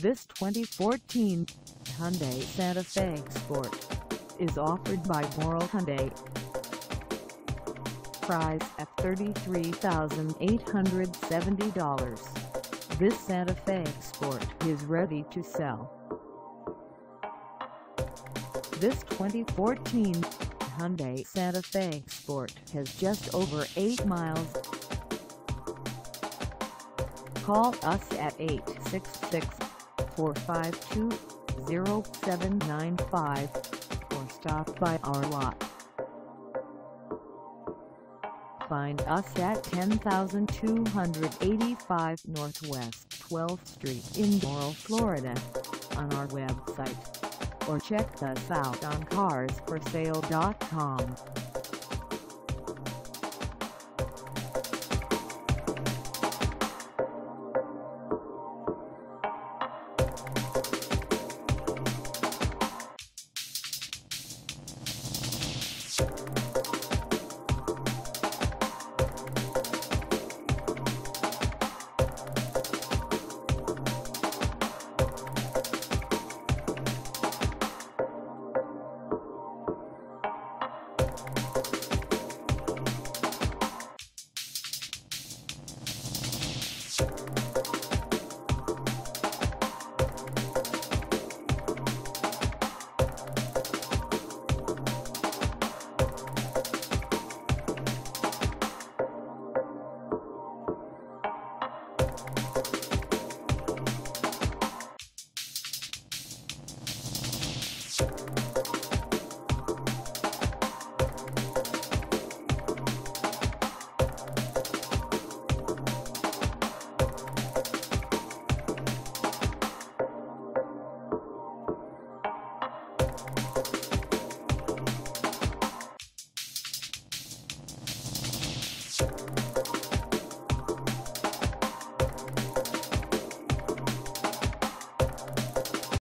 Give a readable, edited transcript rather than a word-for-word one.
This 2014 Hyundai Santa Fe Sport is offered by DORAL Hyundai. Price at $33,870. This Santa Fe Sport is ready to sell. This 2014 Hyundai Santa Fe Sport has just over 8 miles. Call us at 866-452-0795 or stop by our lot. Find us at 10285 Northwest 12th Street in Doral, Florida on our website, or check us out on carsforsale.com.